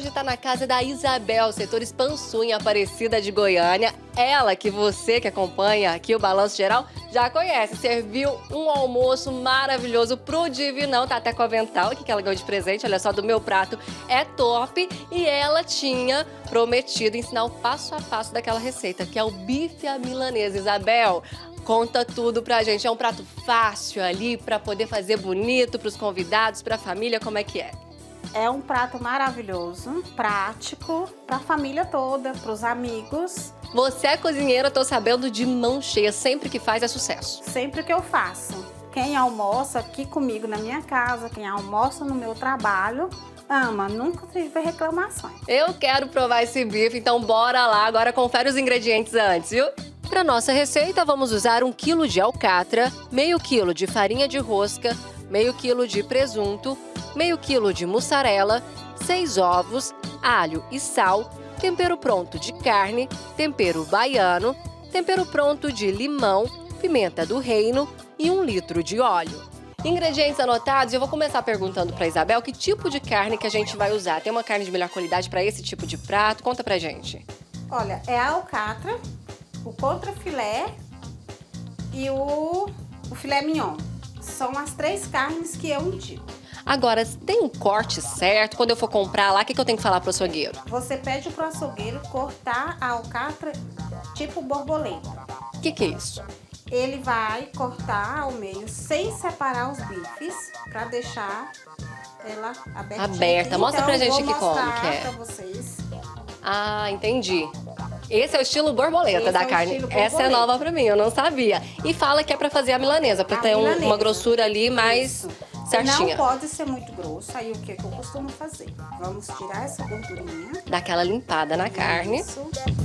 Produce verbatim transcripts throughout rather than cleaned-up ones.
está na casa da Isabel, setor Expansu, em Aparecida de Goiânia. Ela que você que acompanha aqui o Balanço Geral já conhece. Serviu um almoço maravilhoso pro Divinão. Tá até com o avental aqui que ela ganhou de presente. Olha só, do meu prato é top. E ela tinha prometido ensinar o passo a passo daquela receita, que é o bife à milanesa. Isabel, conta tudo pra gente. É um prato fácil ali pra poder fazer bonito pros convidados, pra família, como é que é? É um prato maravilhoso, prático, para a família toda, para os amigos. Você é cozinheira, tô sabendo, de mão cheia. Sempre que faz é sucesso. Sempre que eu faço. Quem almoça aqui comigo na minha casa, quem almoça no meu trabalho, ama. Nunca tive reclamações. Eu quero provar esse bife, então bora lá. Agora confere os ingredientes antes, viu? Para nossa receita, vamos usar um quilo de alcatra, meio quilo de farinha de rosca, meio quilo de presunto, meio quilo de mussarela, seis ovos, alho e sal, tempero pronto de carne, tempero baiano, tempero pronto de limão, pimenta do reino e um litro de óleo. Ingredientes anotados, eu vou começar perguntando para Isabel que tipo de carne que a gente vai usar. Tem uma carne de melhor qualidade para esse tipo de prato? Conta pra gente. Olha, é a alcatra, o contrafilé e o, o filé mignon. São as três carnes que eu indico. Agora, tem um corte certo? Quando eu for comprar lá, o que, que eu tenho que falar pro açougueiro? Você pede pro açougueiro cortar a alcatra tipo borboleta. O que, que é isso? Ele vai cortar ao meio sem separar os bifes, pra deixar ela aberta. Aberta. Mostra então, pra gente vou aqui como que é. Pra vocês. Ah, entendi. Esse é o estilo borboleta Esse da é o carne. estilo Essa é borboleta. nova pra mim, eu não sabia. E fala que é pra fazer a milanesa, pra A ter um- milanesa. uma grossura ali mais Isso. certinha. Não pode ser muito grosso, aí o que, que eu costumo fazer? Vamos tirar essa gordurinha. Dá aquela limpada na carne. Isso.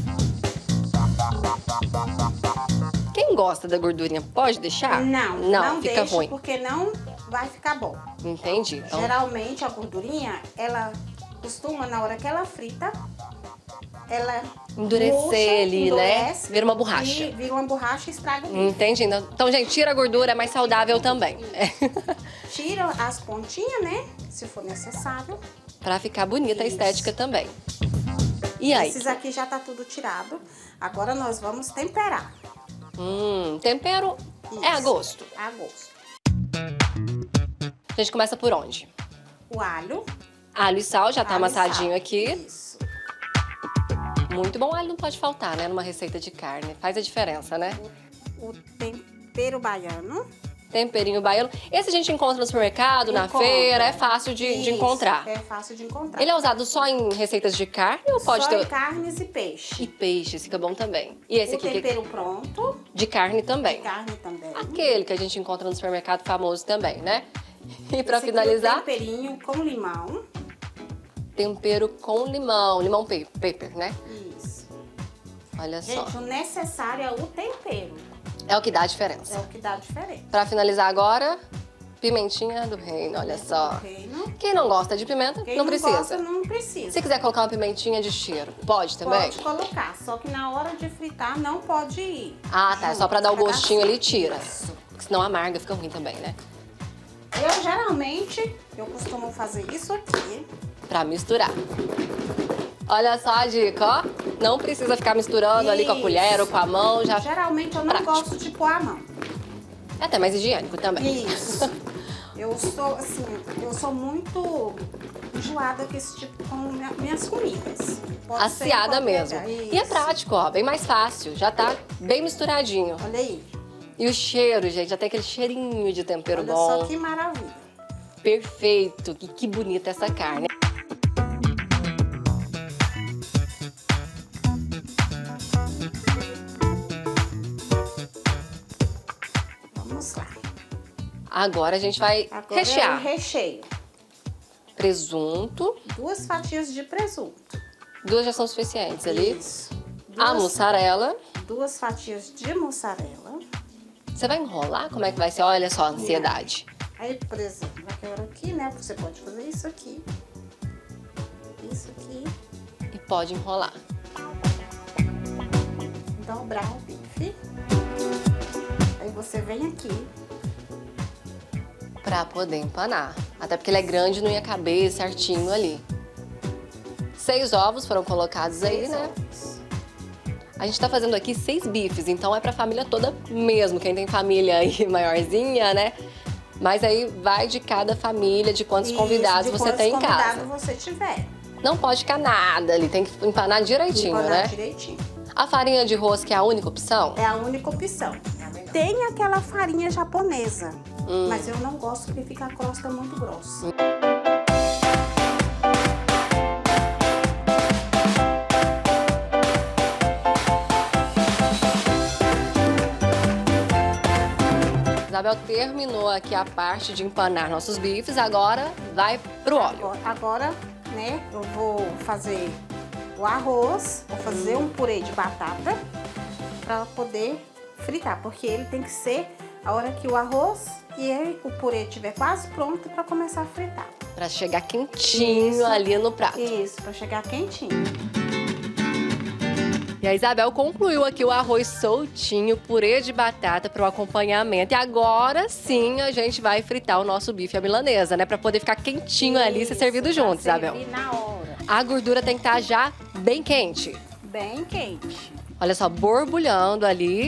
Quem gosta da gordurinha, pode deixar? Não, Não, não fica deixa, ruim. porque não vai ficar bom. Entendi. Então, Geralmente a gordurinha, ela costuma, na hora que ela frita, ela endurecer murcha, ali, endurece, né? Vira uma borracha. E vira uma borracha e estraga o bife. Entendi. Então, então, gente, tira a gordura, é mais saudável também. Tira as pontinhas, né? Se for necessário. Pra ficar bonita a Isso. estética também. E aí? Esses aqui já tá tudo tirado. Agora nós vamos temperar. Hum, tempero é a Isso. gosto. A gosto. A gente começa por onde? O alho. Alho e sal, já tá alho e amassadinho sal. aqui. Isso. Muito bom, alho não pode faltar, né? Numa receita de carne. Faz a diferença, né? O tempero baiano. Temperinho baiano. Esse a gente encontra no supermercado, na Encontra. feira, é fácil de, de Isso, encontrar. É fácil de encontrar. Ele é usado só em receitas de carne ou pode Só ter... em carnes e peixe. E peixes, fica bom também. E esse O aqui, que- tempero pronto. de carne também. Carne também. Aquele que a gente encontra no supermercado famoso também, né? E pra Esse aqui, finalizar, o temperinho com limão. tempero com limão. Limão pe- pepper, né? Isso. Olha só. Gente, o necessário é o tempero. É o que dá a É diferença. o que dá a diferença. Pra finalizar agora, pimentinha do reino, olha só. Reino. Quem não gosta de pimenta, Quem não não precisa. gosta, não precisa. Se quiser colocar uma pimentinha de cheiro, pode também? Pode colocar, só que na hora de fritar não pode ir. Ah, tá. É só pra dar o junto, gostinho ali, tira. Isso. Porque senão amarga, fica ruim também, né? Eu geralmente, eu costumo fazer isso aqui. Pra misturar. Olha só a dica, ó. Não precisa ficar misturando ali com a Isso. colher ou com a mão, já... Geralmente eu não prático. gosto de pôr a mão. É até mais higiênico também. Isso. Eu sou, assim, eu sou muito enjoada com esse tipo, com minha- minhas comidas. Pode ser Aciada qualquer- mesmo. E é Isso. prático, ó. Bem mais fácil. Já tá bem misturadinho. Olha aí. E o cheiro, gente, já tem aquele cheirinho de tempero Olha bom. só que maravilha. Perfeito. E que bonita essa carne. Vamos lá. Agora a gente vai Agora é o rechear. recheio. Presunto. Duas fatias de presunto. Duas já são suficientes ali. Isso. A Duas, mussarela. duas fatias de mussarela. Você vai enrolar? Como é que vai ser? Olha só a ansiedade. Aí, por exemplo, aquela aqui, né? Você pode fazer isso aqui. Isso aqui. E pode enrolar. Dobrar o bife. Aí você vem aqui. Pra poder empanar. Até porque ele é grande, não ia caber certinho ali. Seis ovos foram colocados aí, Seis né? ovos. A gente tá fazendo aqui seis bifes, então é pra família toda mesmo. Quem tem família aí maiorzinha, né? Mas aí vai de cada família, de quantos Isso, convidados de você quantos tem em casa. convidados você tiver. Não pode ficar nada ali, tem que empanar direitinho, Empanar né? direitinho. A farinha de rosca é a única opção? É a única opção. Tem aquela farinha japonesa, Hum. mas eu não gosto porque fica a crosta muito grossa. Isabel terminou aqui a parte de empanar nossos bifes, agora vai pro óleo. Agora, agora, né, eu vou fazer o arroz, vou fazer um purê de batata para poder fritar, porque ele tem que ser a hora que o arroz e o purê estiver quase pronto para começar a fritar. Pra chegar quentinho Isso. ali no prato. Isso, para chegar quentinho. E a Isabel concluiu aqui o arroz soltinho, purê de batata para o acompanhamento. E agora sim a gente vai fritar o nosso bife à milanesa, né? Para poder ficar quentinho ali e ser servido Isso, junto, pra Isabel. servir na hora. A gordura tem que estar já bem quente. Bem quente. Olha só, borbulhando ali.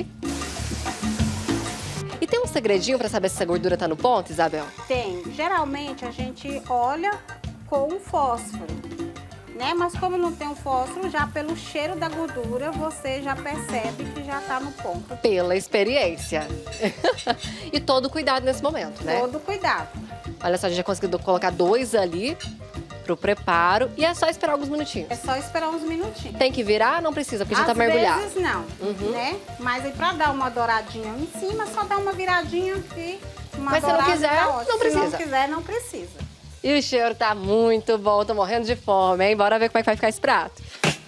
E tem um segredinho para saber se essa gordura tá no ponto, Isabel? Tem. Geralmente a gente olha com o fósforo, né? Mas como não tem o fósforo, já pelo cheiro da gordura, você já percebe que já tá no ponto. Pela experiência. E todo cuidado nesse momento, né? Todo cuidado. Olha só, a gente já conseguiu colocar dois ali pro preparo. E é só esperar alguns minutinhos. É só esperar uns minutinhos. Tem que virar? Não precisa, porque já Às tá mergulhado. vezes não, Uhum. né? Mas aí pra dar uma douradinha em cima, só dá uma viradinha e uma Mas se não dourada quiser, tá ótimo. não precisa. Se não quiser, não precisa. E o cheiro tá muito bom, tô morrendo de fome, hein? Bora ver como é que vai ficar esse prato.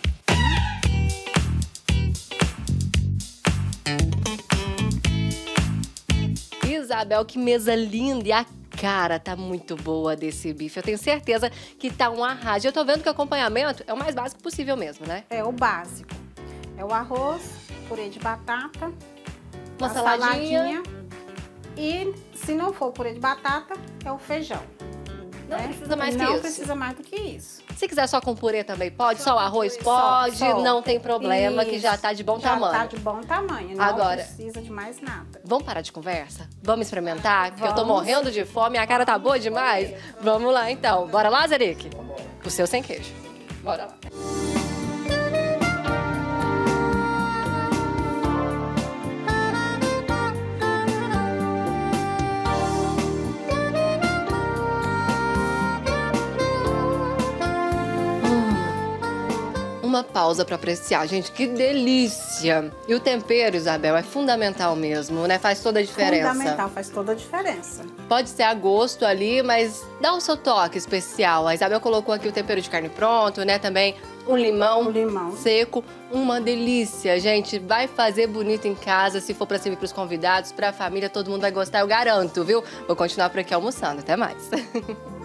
Isabel, que mesa linda! E a cara tá muito boa desse bife. Eu tenho certeza que tá um arraso. Eu tô vendo que o acompanhamento é o mais básico possível mesmo, né? É o básico. É o arroz, purê de batata, Uma a saladinha. E se não for purê de batata, é o feijão. Não né? precisa mais que Não isso. precisa mais do que isso. Se quiser só com purê também pode, só o arroz Só- pode, só. não tem problema, que Isso. já tá de bom Já tamanho. tá de bom tamanho, não Agora- precisa de mais nada. Vamos parar de conversa? Vamos experimentar? Porque eu tô Vamos. morrendo de fome, a cara tá boa demais. Vamos lá então. Bora lá, Zeric? O seu sem queijo. Bora lá. Uma pausa para apreciar. Gente, que delícia! E o tempero, Isabel, é fundamental mesmo, né? Faz toda a diferença. Fundamental, faz toda a diferença. Pode ser a gosto ali, mas dá o seu toque especial. A Isabel colocou aqui o tempero de carne pronto, né? Também um limão, O limão. seco. Uma delícia, gente. Vai fazer bonito em casa, se for para servir para os convidados, para a família, todo mundo vai gostar, eu garanto, viu? Vou continuar por aqui almoçando. Até mais.